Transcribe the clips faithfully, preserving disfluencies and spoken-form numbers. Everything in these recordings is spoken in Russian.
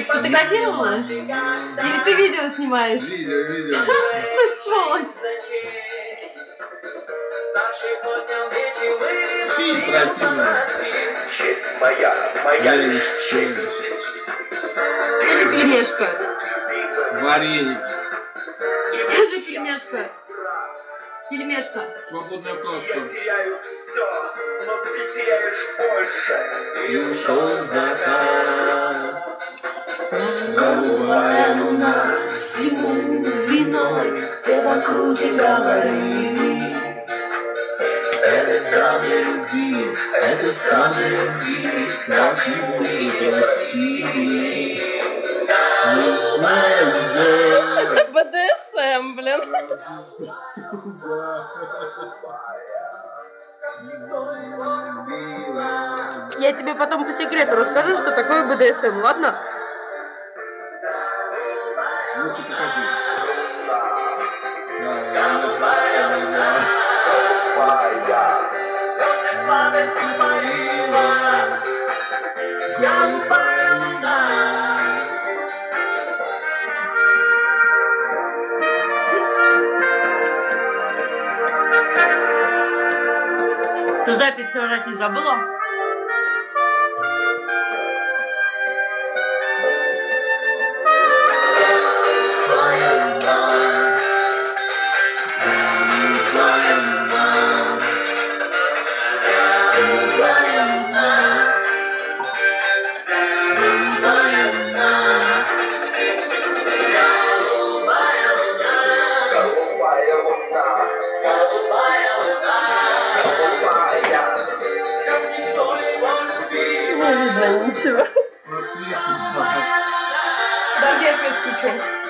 Сфотографировала? Или ты видео снимаешь? Видео, видео. Сволочь. Фильм противный. Честь моя, моя честь. Скажи, пельмешка. Вареник. Скажи, пельмешка. Пельмешка. Свободное пространство. Я теряю все, но ты теряешь больше. И ушел закат. Голубая луна Всему виной все в округе говорили. этой странной любви, этой странной любви, как его не прости. Это бэ дэ эс эм, блин. Я тебе потом по секрету расскажу, что такое бэ дэ эс эм, ладно? Лучше покажи. Ты запись нажать не забыла? Не видно ничего. Да, я опять включу.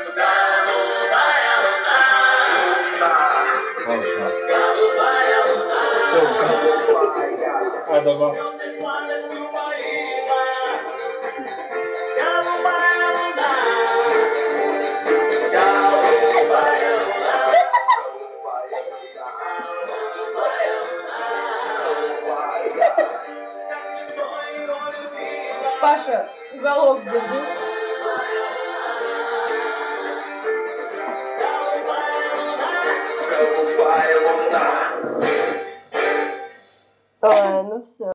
А, давай. Паша, уголок держи. Ой, ну все.